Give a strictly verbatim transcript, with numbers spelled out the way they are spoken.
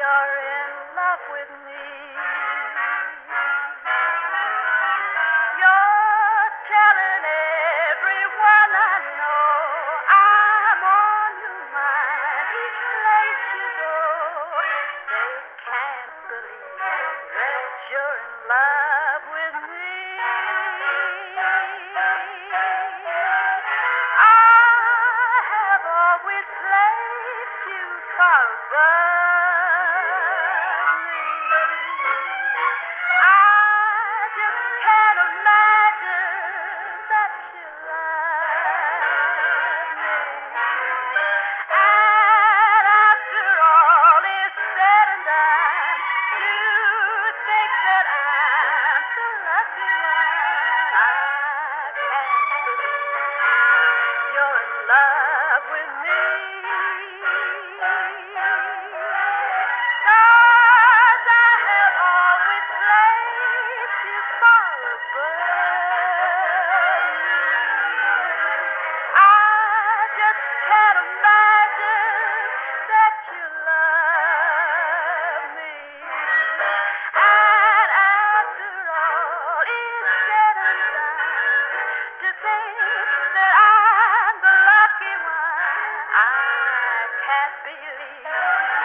you're in love with me. You're telling everyone I know I'm on your mind each place you go. They can't believe that you're in love with me. I have always placed you far above me. I just can't imagine that you love me. And after all is said and done, to think that I'm the lucky one, I can't believe you're in love with me. 'Cause I have always placed you far above me. I just can't imagine that you love me. And after all is said and done, to think that I'm the lucky one, I can't believe